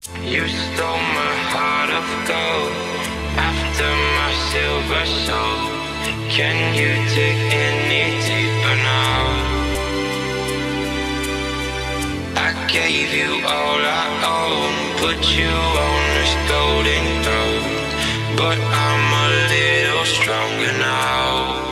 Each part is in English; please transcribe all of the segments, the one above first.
You stole my heart of gold after my silver soul. Can you dig any deeper now? I gave you all I own, put you on this golden throne, but I'm a little stronger now.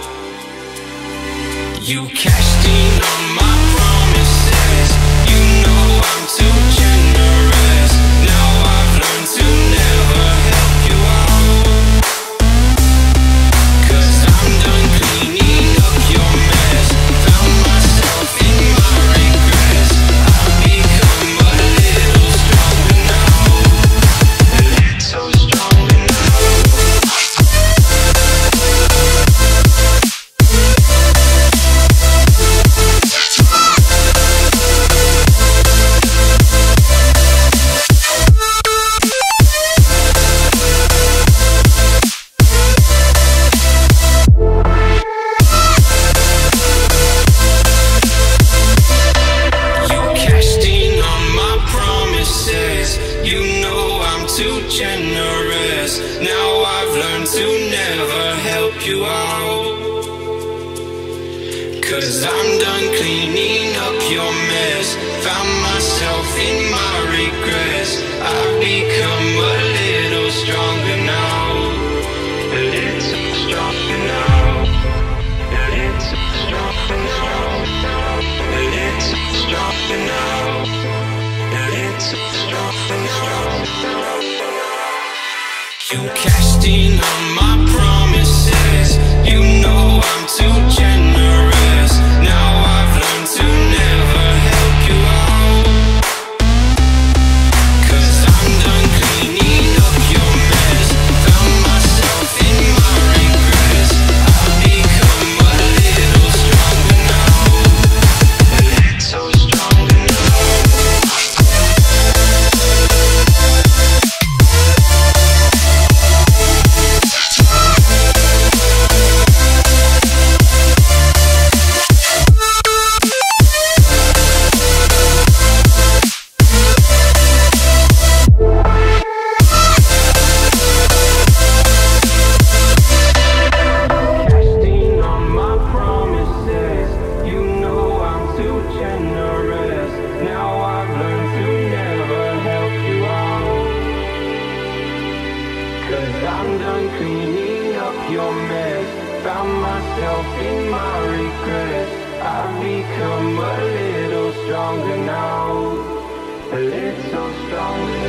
You cashed in on my promises. You know I'm too generous. Now I've learned to never help you out, 'cause I'm done cleaning up your mess. Found myself in my regrets. I've become a little stronger now. A little stronger now. Generous. Now I've learned to never help you out, 'cause I'm done cleaning up your mess. Found myself in my regrets. I've become a little stronger now. A little stronger now. A little stronger now. A little stronger now. A little stronger now. You cashed in on my promises. You know I'm too generous. Now I've learned to never help you out, 'cause I'm done cleaning up your mess. Found myself in my regrets. I've become a little stronger now. A little stronger now. I'm done cleaning up your mess. Found myself in my regrets. I've become a little stronger now. A little stronger